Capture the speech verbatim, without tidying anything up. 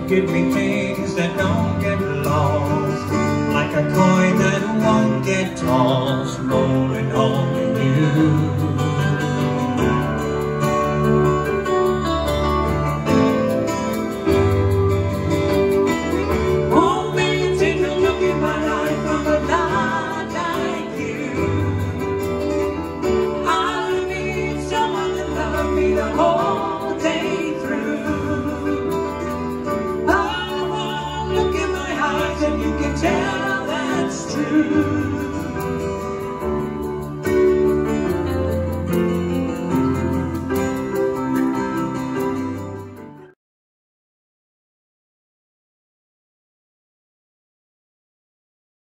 give me things that don't get lost, like a coin that won't get tossed, rolling home to you. The whole day through, I won't look in my eyes and you can tell that's true.